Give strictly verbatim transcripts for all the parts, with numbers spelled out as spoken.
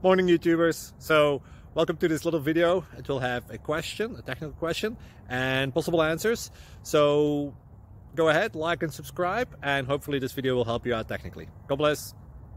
Morning YouTubers. So welcome to this little video. It will have a question, a technical question, and possible answers. So go ahead, like and subscribe, and hopefully this video will help you out technically. God bless.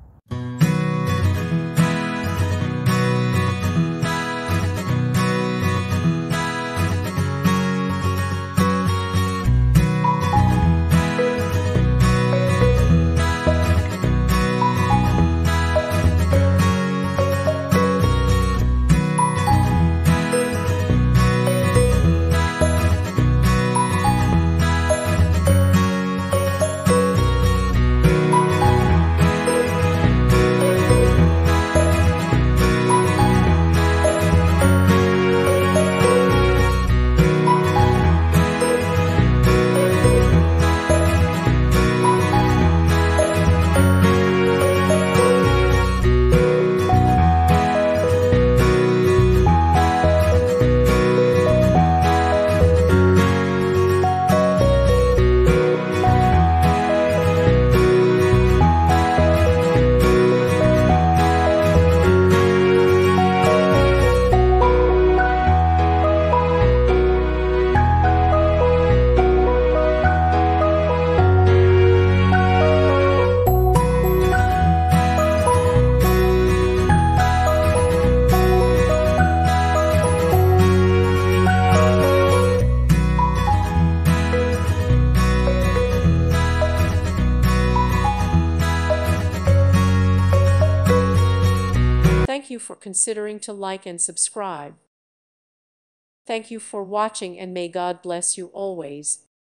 Thank you for considering to like and subscribe. Thank you for watching, and may God bless you always.